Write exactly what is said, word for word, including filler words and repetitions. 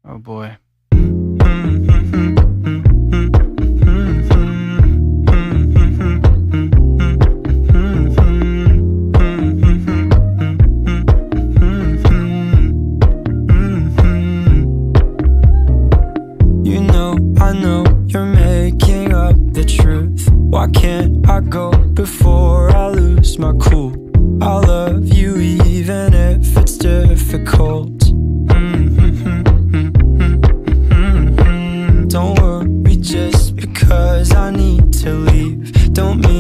Oh boy. You know, I know you're making up the truth. Why can't I go before I lose my cool? I love you even if it's difficult. Don't worry just because I need to leave. Don't mean